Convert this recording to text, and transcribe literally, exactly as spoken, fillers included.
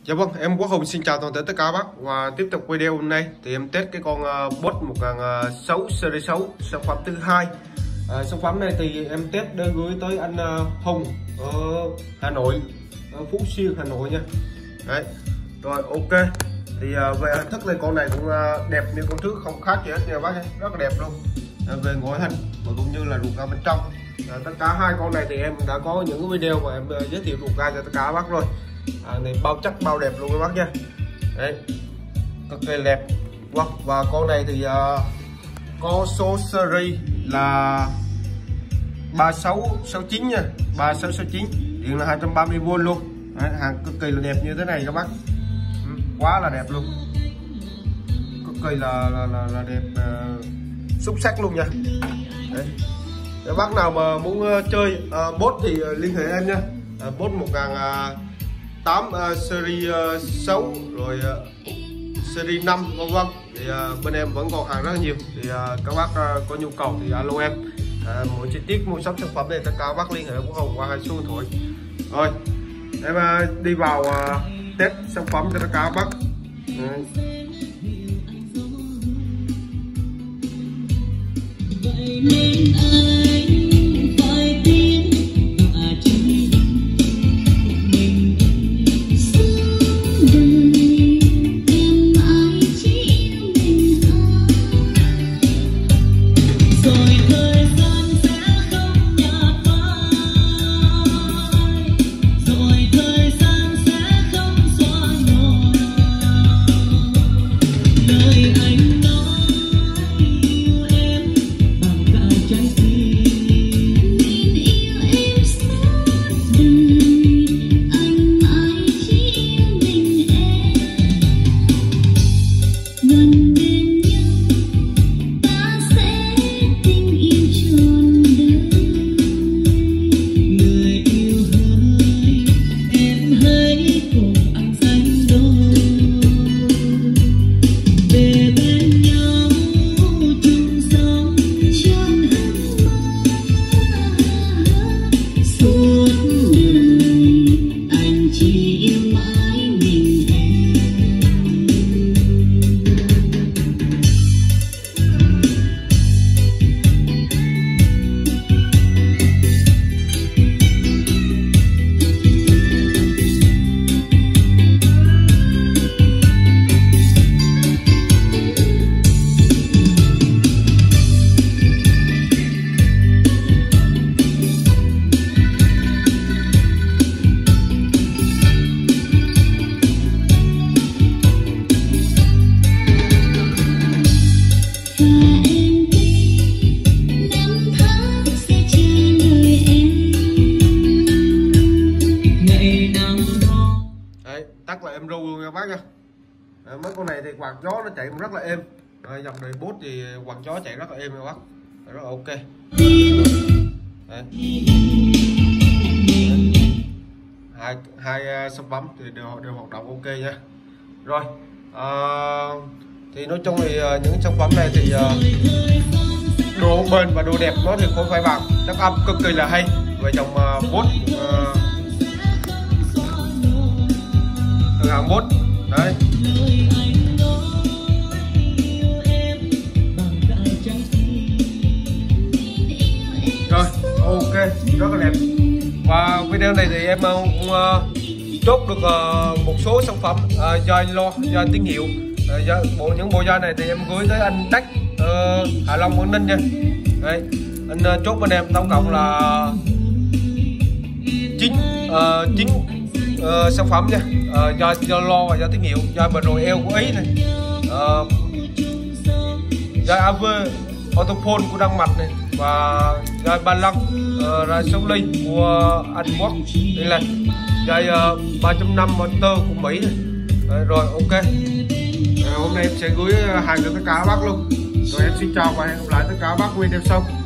Dạ vâng, em Quốc Hùng xin chào toàn thể tất cả bác. Và tiếp tục video hôm nay thì em test cái con uh, Boss một nghìn sáu series sáu sản phẩm thứ hai. À, sản phẩm này thì em test để gửi tới anh uh, Hùng ở Hà Nội, ở Phú Xuyên Hà Nội nha. Đấy. Rồi ok. Thì uh, về hình thức thì con này cũng uh, đẹp như con trước, không khác gì hết nha bác, rất là đẹp luôn. À, về ngoại hình và cũng như là ruột ga bên trong. À, tất cả hai con này thì em đã có những cái video mà em uh, giới thiệu ruột ga cho tất cả bác rồi. À, này bao chắc bao đẹp luôn các bác nha. Đấy, cực kỳ đẹp. Wow. Và con này thì uh, có số series là ba sáu sáu chín nha, ba sáu sáu chín, điện là hai trăm ba mươi vôn luôn. Đấy, hàng cực kỳ là đẹp như thế này các bác. Ừ, quá là đẹp luôn, cực kỳ là là, là, là đẹp, uh, xuất sắc luôn nha. Đấy. Nếu bác nào mà muốn uh, chơi uh, Boss thì uh, liên hệ em nha. Uh, Boss một nghìn tám uh, series uh, sáu rồi uh, series năm vân vân thì uh, bên em vẫn còn hàng rất là nhiều, thì uh, các bác uh, có nhu cầu thì alo em. Uh, mỗi chi tiết mua sắm sản phẩm này tất cả các bác liên hệ của Hồng qua hai số điện thoại. Rồi em uh, đi vào uh, test sản phẩm cho tất cả các bác. Uh. Tắt là em ru luôn nha bác nha. Đấy, mấy con này thì quạt gió nó chạy cũng rất là êm. Đấy, dòng đời Boss thì quạt gió chạy rất là êm nha bác. Đấy, rất là ok. Đấy. Hai hai sản phẩm thì đều đều hoạt động ok nha. Rồi à, thì nói chung thì những sản phẩm này thì độ bền và độ đẹp nó thì không phải bằng, đáp âm cực kỳ là hay. Về dòng uh, Boss uh, từ hàng Boss đấy. Rồi ok, rất là đẹp. Và video này thì em cũng uh, chốt được uh, một số sản phẩm uh, do lo do tín hiệu uh, do bộ những bộ da này thì em gửi tới anh Đắc uh, Hạ Long Quảng Ninh nha. Đấy, anh uh, chốt bên em tổng cộng là chín uh, chín uh, sản phẩm nha. Uh, do do lo và do tín hiệu, do bờ rồi eo của Ý này, uh, do a vê Autophone của Đan Mạch này, và do ba lăng uh, ra số ly của Anh Quốc đây là do uh, ba chấm năm motor của Mỹ này. Uh, rồi ok, uh, hôm nay em sẽ gửi hàng cho tất cả các bác luôn. Rồi em xin chào và hẹn gặp lại tất cả các bác video sau.